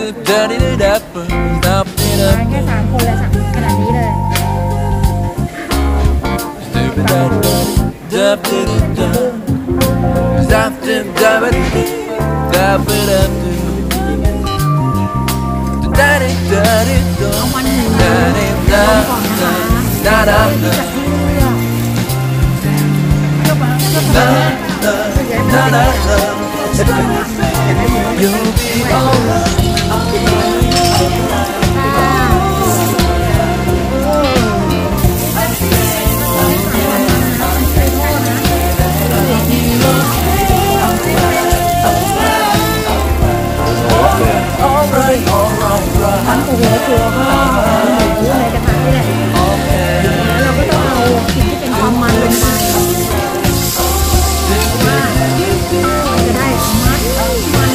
แค่3 คนเลยขนาดนี้เลยเอามันหมูลงก่อนนะคะทั้งตัวหัวตัวก็หมูในกระทะนี่แหละแล้วเราก็ต้องเอาสิ่งที่เป็นความมันลงไปว่าจะได้มัดมัน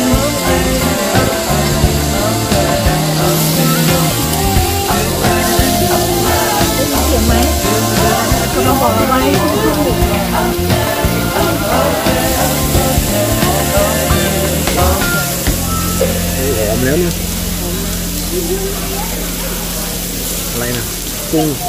เสียงไหมก็ต้องบอกไว้หอมแล้วเนี่ยอะไรนะกุ้ง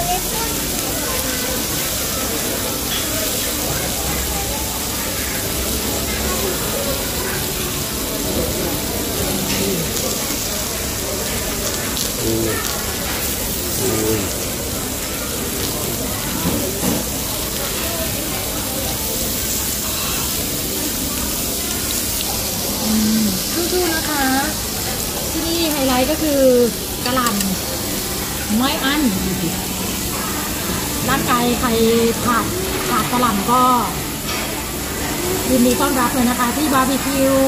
สู้ๆนะคะที่นี่ไฮไลท์ก็คือกะหล่ำไม่อั้นร่างกายใครขาดกะหล่ำก็ยินดีต้อนรับเลยนะคะที่บาร์บีคิว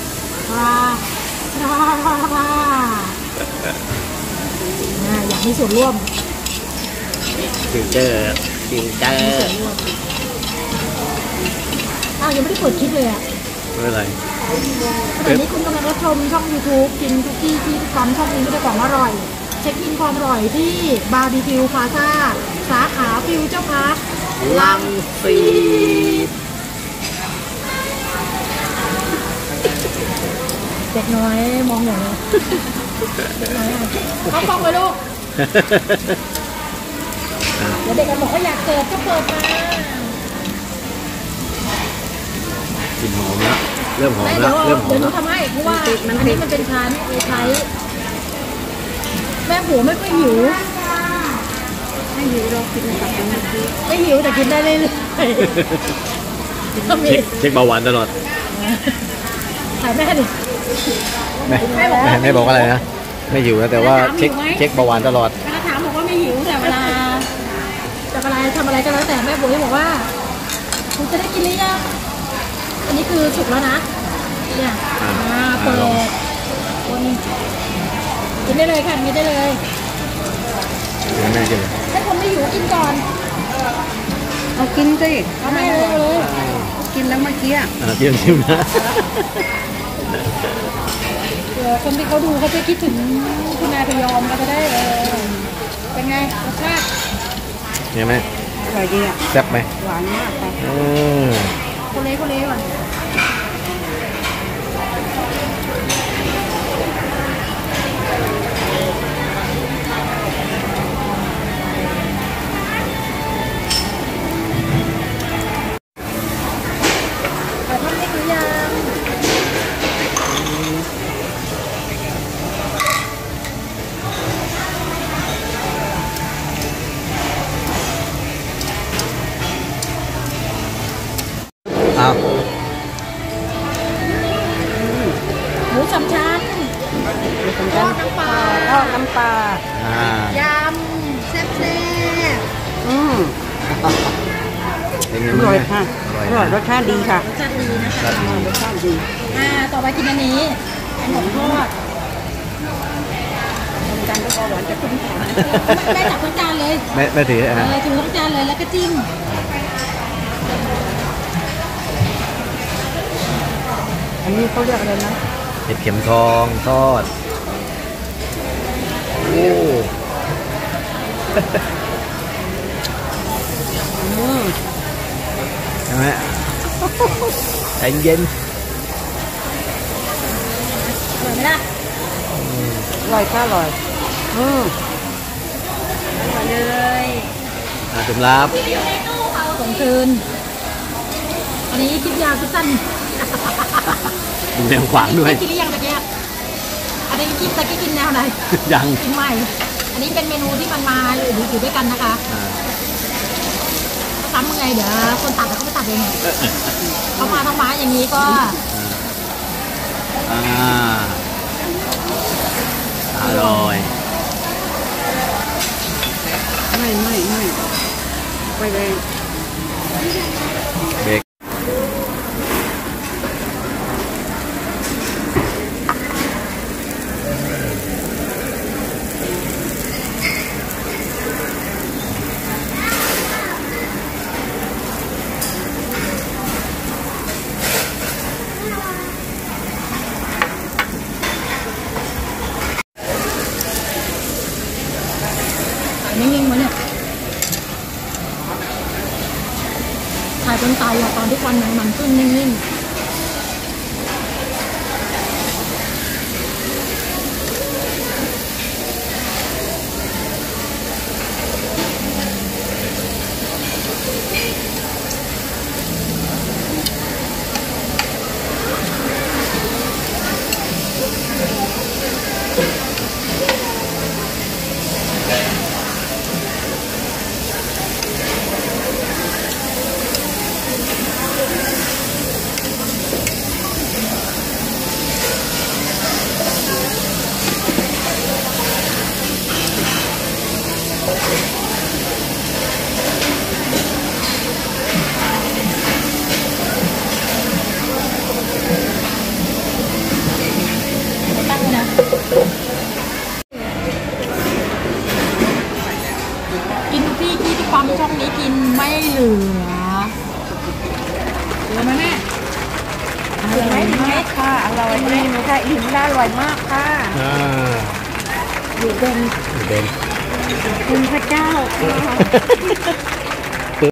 อยากมีส่วนร่วมฟิวเจอร์ยังไม่ได้เปิดคลิปเลยอ่ะไม่เป็นไรขณะนี้คุณกำลังรับชมช่อง YouTube กินทุกที่ที่ซ้ำช่องนี้ไม่ได้ของอร่อยเช็คอินความอร่อยที่บาร์บีคิวพลาซ่าสาขาฟิวเจอร์พาร์คลังสิตเด็กน้อยมองอย่างนี้เด็กน้อยเข้าฟังไปลูกเดี๋ยวเด็กกันบอกว่าอยากเปิดก็เปิดมากลิ่นหอมแล้วเริ่มหอมแล้วเดี๋ยวหนูทำให้เพราะว่าอันนี้มันเป็นชั้นเลยใช้แม่ผัวไม่ค่อยหิวเรากินแบบไม่หิวแต่กินได้เรื่อยๆเช็คเบาหวานตลอดถ่ายแม่ดิแม่บอกอะไรนะไม่หิวนะแต่ว่าเช็คเบาหวานตลอดถามบอกว่าไม่หิวแต่เวลาทำอะไรก็แล้วแต่แม่ผัวบอกว่าคุณจะได้กินหรือยังอันนี้คือสุกแล้วนะเนี่ยเปิดคนกินได้เลยค่ะกินได้เลยแม่กินให้คนไม่หิวกินก่อนเอากินสิเอาไม่เลยกินแล้วเมื่อกี้ชิมนะคนที่เขาดูเขาจะคิดถึงคุณนายพยอมก็จะได้เป็นไงรสชาติเนี่ยไหมอร่อยดีอ่ะแซ่บไหมหวานมากค่ะคนเล่ก่อนหมูสามชั้นทอดน้ำปลายำแซ่บอร่อยค่ะอร่อยรสชาติดีค่ะรสชาติดีนะคะรสชาติดีต่อไปกินอันนี้ขนมทอดจานก็พอหวานจะคุ้มค่าแม่จับทั้งจานเลยแม่ถือถือทั้งจานเลยแล้วก็จิ้มอันนี้เขาเรียกอะไรนะเห็ดเข็มทองทอดโอ้ใช่ไหมใจเย็นอร่อยไหมล่ะร่อยค่ะอร่อยอร่อยเลยจุ่มรับส่งคืนอันนี้คลิปยาวคลิปสั้นดูแนวขวางด้วยกินหรือยังตะเกียบอันนี้คลิปตะเกียบกินแนวไหนยังกินใหม่อันนี้เป็นเมนูที่มันมาอยู่ด้วยกันนะคะซ้ำยังไงเดี๋ยวคนตัดเขาไปตัดเองเขามาทั้งไม้อย่างนี้ก็อร่อยไม่ไปเลยเบรกนิ่งๆมาเนี่ยถ่ายจนตายอะตอนที่ควันมันขึ้นนิ่งๆกินพี่ที่ปั๊มช่องนี้กินไม่เหลือไหมแม่เหลือไหมค่ะอร่อยเลยค่ะอิ่มได้อร่อยมากค่ะอยู่เป็นเด่นคุณพระเจ้า